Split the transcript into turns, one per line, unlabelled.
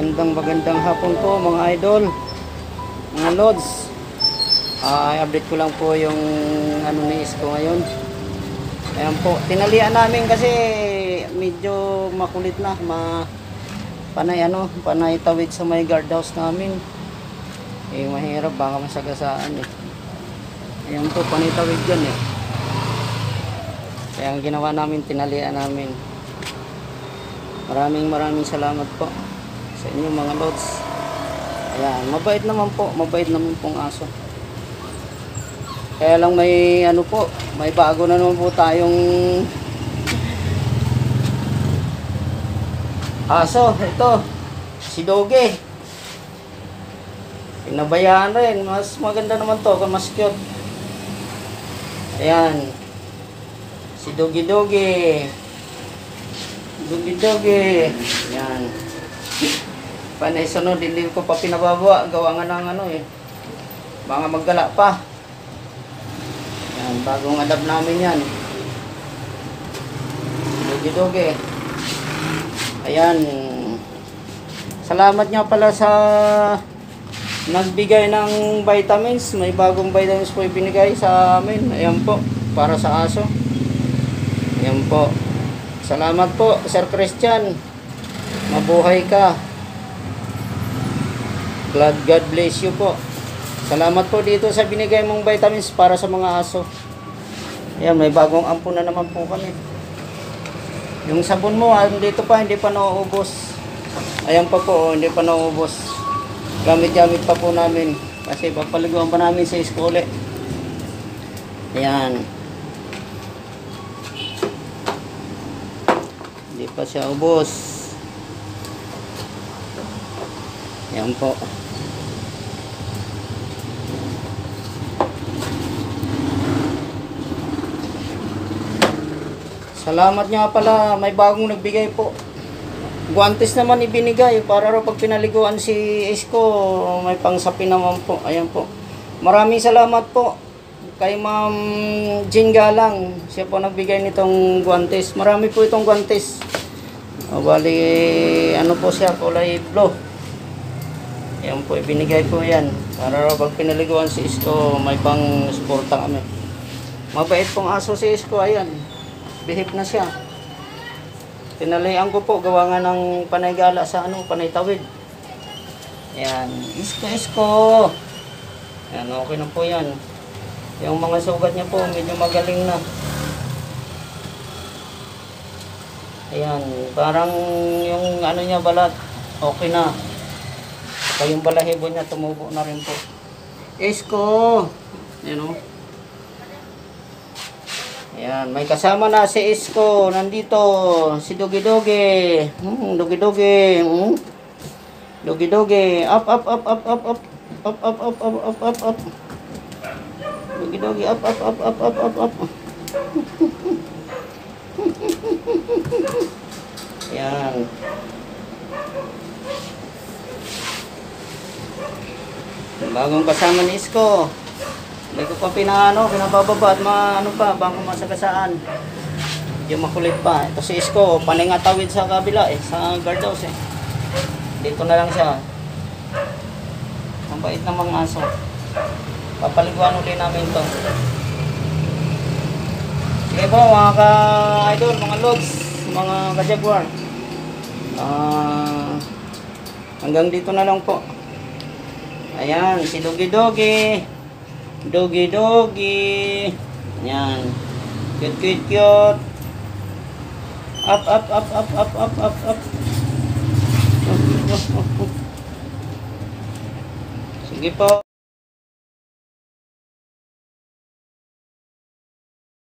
Magandang hapon po mga idol, mga lods. I-update ko lang po yung ano ni Isko ngayon. Ayan po, tinalian namin kasi medyo makulit na, panay tawid sa may guardhouse namin. Eh mahirap, baka masagasaan eh. Ayan po, panay tawid yan eh. Kaya ang ginawa namin, tinalian namin. Maraming salamat po sa inyo mga lods. Ayan, mabait naman pong aso. Kaya lang may ano po, may bago na naman po tayong aso. Ito, si Doge. Pinabayaan rin, mas maganda naman to kung mas cute. Ayan, si Doge. Doge. Yan. Panay sunod, hindi ko pa pinababawa. Gawa nga ng ano eh. Mga maggala pa. Yan, bagong adapt namin yan. Doge. Ayan. Salamat nga pala sa nagbigay ng vitamins. May bagong vitamins po ibinigay sa amin. Ayan po, para sa aso. Ayan po. Salamat po, Sir Christian. Mabuhay ka. God bless you po. Salamat po dito sa binigay mong vitamins para sa mga aso. Ayan, may bagong ampon na naman po kami. Yung sabon mo, dito pa, hindi pa nauubos. Ayan pa po, hindi pa nauubos. Gamit pa po namin. Kasi papaliguan pa namin sa iskole. Ayan. Hindi pa siya ubos. Yan po. Salamat nga pala, may bagong nagbigay po. Guantes naman ibinigay para raw pag pinaliguan si Isko, may pangsapin naman po. Ayan po. Maraming salamat po kay Ma'am Jean Galang. Siya po nagbigay nitong guantes. Marami po itong guantes. Bali, ano po siya, kulay blue. Yan po, ibinigay po yan. Para pag pinaliguan si Isko, may pang suporta kami. Mabait pong aso si Isko, ayan. Bihip na siya. Tinalian ko po, gawa nga ng panay gala sa panay tawid. Ayan, Isko. Ayan, okay na po yan. Yung mga sugat niya po, medyo magaling na. Ayan, parang yung ano niya balat, okay na. Kaya yung balahibo niya tumubo na rin po. Isko! Ayan o. Ayan, may kasama na si Isko. Nandito, si Doge. Doge. Up. Doge, up. Ayan. Bagong kasama ni Isko. Hindi ko pa pinabababa at baka masagasaan. Yung makulit pa. Ito si Isko, panay nga tawid sa kabila sa guardhouse Dito na lang siya. Ang bait ng mga aso. Papaliguan ulit namin to. Sige po mga ka-idol, mga lods, mga ka-jaguar. Hanggang dito na lang po. Ayan, si Doge. Ayan. Cute. Up. Sige po.